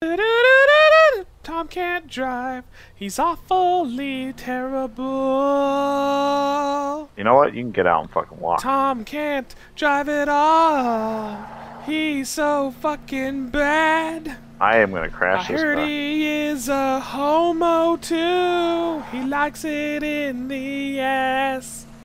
Tom can't drive. He's awfully terrible. You know what? You can get out and fucking walk. Tom can't drive at all. He's so fucking bad. I am gonna I crash this heard car. he is a homo too. He likes it in the ass.